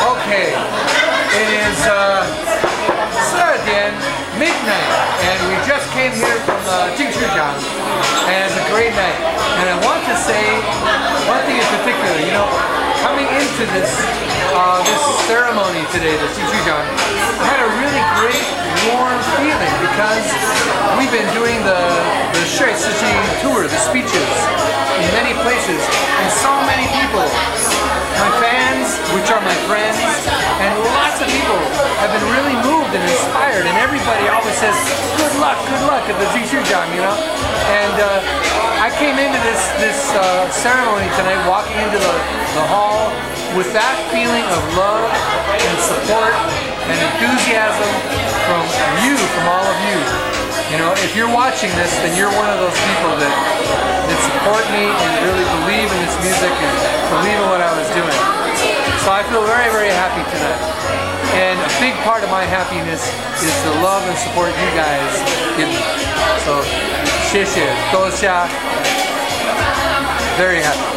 Okay, it is 12 midnight, and we just came here from Jingshujiang, and it's a great night. And I want to say one thing in particular. You know, coming into this this ceremony today, the Jingshujiang, I had a really great warm feeling because we've been doing the Shui Siji tour, the speeches, in many places, and so many people. My fans, which are my friends, and lots of people have been really moved and inspired, and everybody always says, good luck at the Jingshujiang, you know? And I came into this ceremony tonight, walking into the hall with that feeling of love and support and enthusiasm from all of you. You know, if you're watching this, then you're one of those people that support me and really believe in this music and believe in what I was doing. So I feel very, very happy tonight. And a big part of my happiness is the love and support you guys give me. So, 谢谢，多谢，very happy.